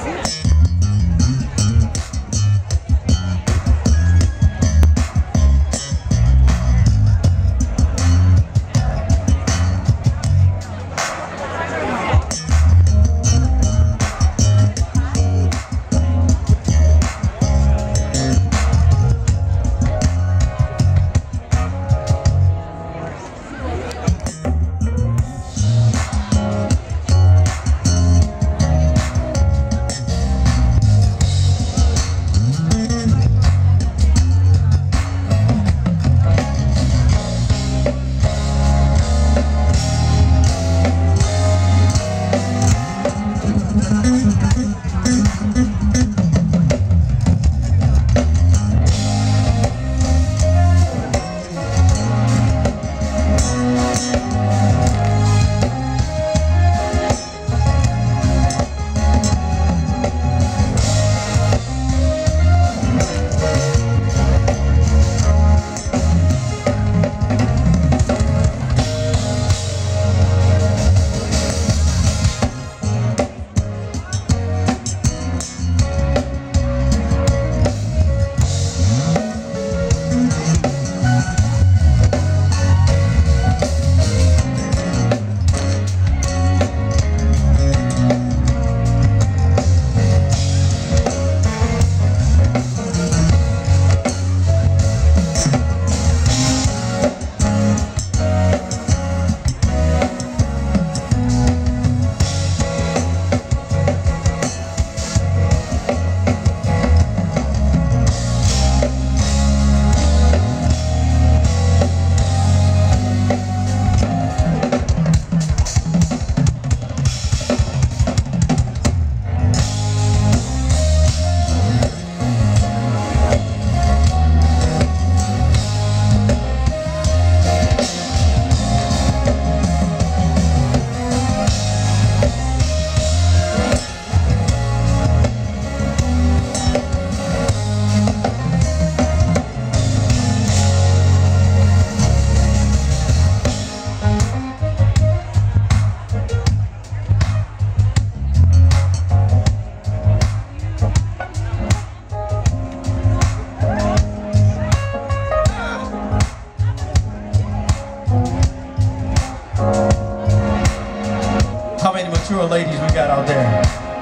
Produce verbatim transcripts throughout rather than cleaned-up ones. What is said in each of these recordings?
mature ladies we got out there?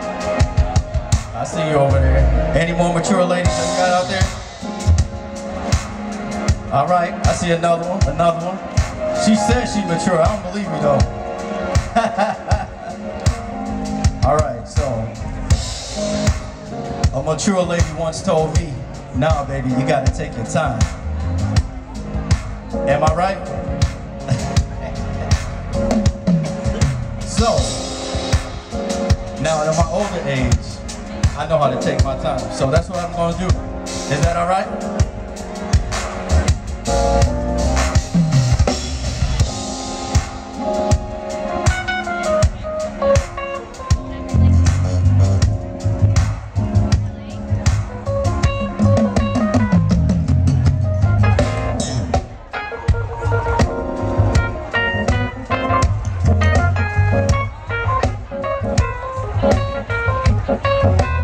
I see you over there. Any more mature ladies that we got out there? All right, I see another one, another one. She says she's mature. I don't believe you though. All right, so a mature lady once told me, "Nah, baby, you gotta take your time." Am I right? So, now at my older age, I know how to take my time. So that's what I'm gonna do. Is that all right? We'll be right back.